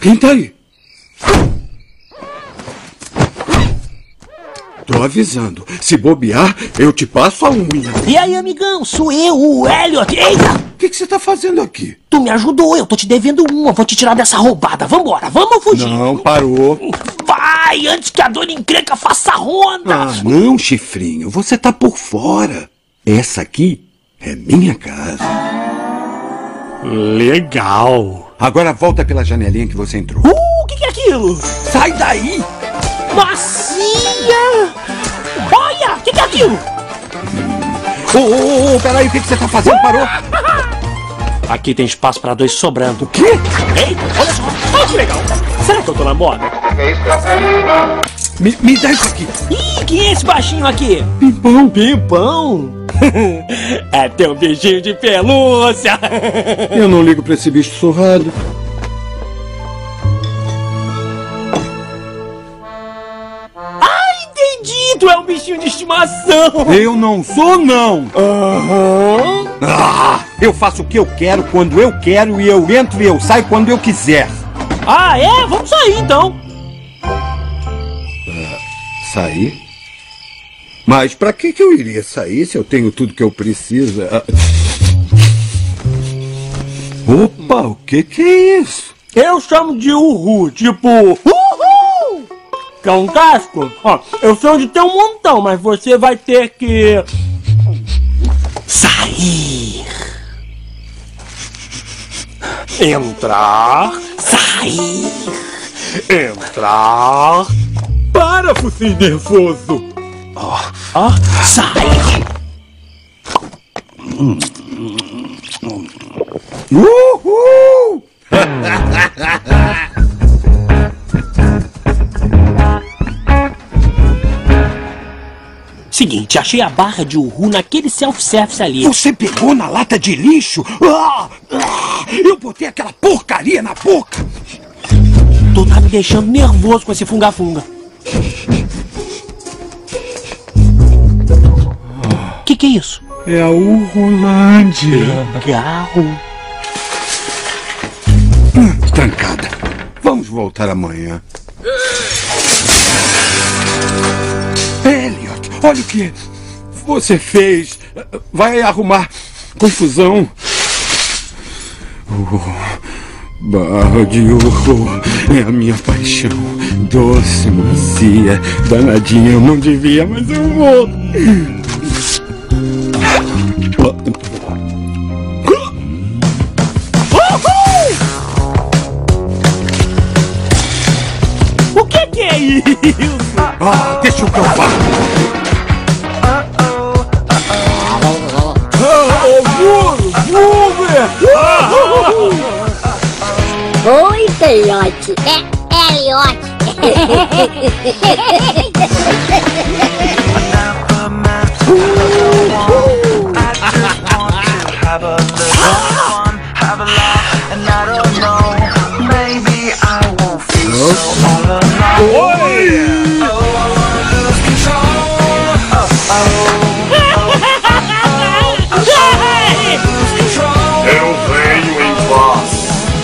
Quem tá aí? Tô avisando. Se bobear, eu te passo a unha. E aí, amigão? Sou eu, o Elliot. Eita! O que você tá fazendo aqui? Tu me ajudou, eu tô te devendo uma. Vou te tirar dessa roubada. Vambora, vamos fugir. Não, parou. Vai, antes que a dona encrenca faça ronda. Ah, não, chifrinho. Você tá por fora. Essa aqui é minha casa. Legal. Agora volta pela janelinha que você entrou. O que é aquilo? Sai daí! Macia! Olha, o que é aquilo? Peraí, o que você tá fazendo? Parou? Aqui tem espaço pra 2 sobrando. O quê? Ei, olha só. Olha que legal. Será que eu tô na moda? Me dá isso aqui. Ih, quem é esse baixinho aqui? Pimpão. Pimpão? É teu bichinho de pelúcia. Eu não ligo pra esse bicho surrado. Tu é um bichinho de estimação. Eu não sou, não. Aham. Eu faço o que eu quero, quando eu quero, e eu entro e eu saio quando eu quiser. Ah, é? Vamos sair, então. Sair? Mas pra que eu iria sair se eu tenho tudo que eu preciso? Opa, o que é isso? Eu chamo de uhu, tipo... Uhul! Que é um casco? Ó, eu sei onde tem um montão, mas você vai ter que... Sair. Entrar. Sair. Entrar. Para, focinho nervoso. Sair. Uhul! Seguinte, achei a barra de uhu naquele self-service ali. Você pegou na lata de lixo? Eu botei aquela porcaria na boca. Tu tá me deixando nervoso com esse funga-funga. Que é isso? É a Urulândia. Legal. Trancada. Vamos voltar amanhã. Elliot, olha o que você fez. Vai arrumar confusão. Barra de urro é a minha paixão. Doce, macia, danadinha. Eu não devia, mas eu vou. O que é isso? Deixa eu provar. Oi, Elliot. É Elliot. Eu venho em paz.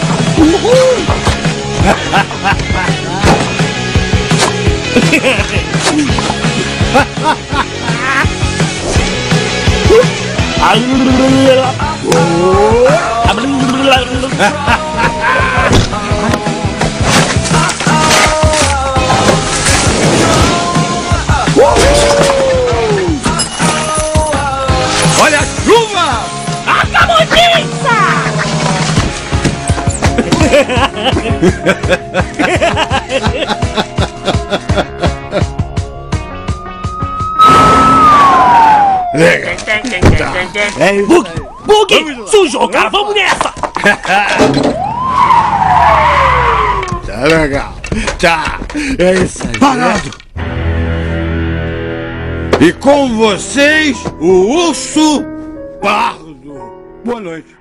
Olha a chuva! Acabou pizza! Bug! Sujou, cara! Vamos nessa! Tá legal. Tá. É isso aí. Parado. E com vocês, o urso pardo. Boa noite.